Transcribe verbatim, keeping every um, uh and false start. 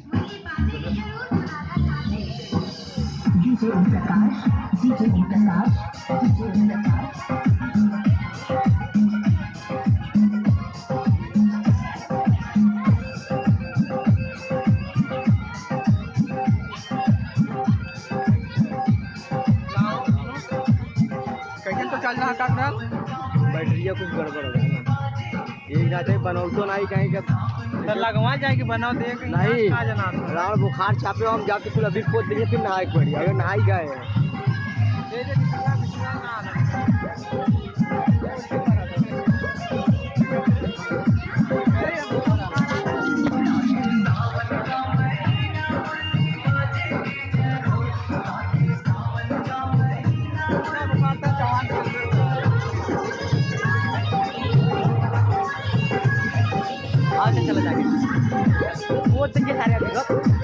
DJ Om Prakash DJ Om Prakash DJ Om Prakash कैसे तो चल रहा काकरा बैटरिया कुछ गड़बड़ हो गया ना यही जाते बनाओ तो नहीं कहीं का तो लगवा जाएगी बनाओ दे नहीं जना राण बुखार छापे हम जाके तुला बिक पोत देंगे फिर नहाए पड़ी अगर नहाई गए दे दे बिछड़ा बिछड़ा ना आगे चला जाएंगे वो तक के सारे अभी